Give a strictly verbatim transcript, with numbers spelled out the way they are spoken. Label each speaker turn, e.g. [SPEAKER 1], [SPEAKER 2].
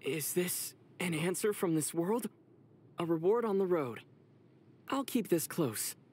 [SPEAKER 1] Is this an answer from this world? A reward on the road. I'll keep this close.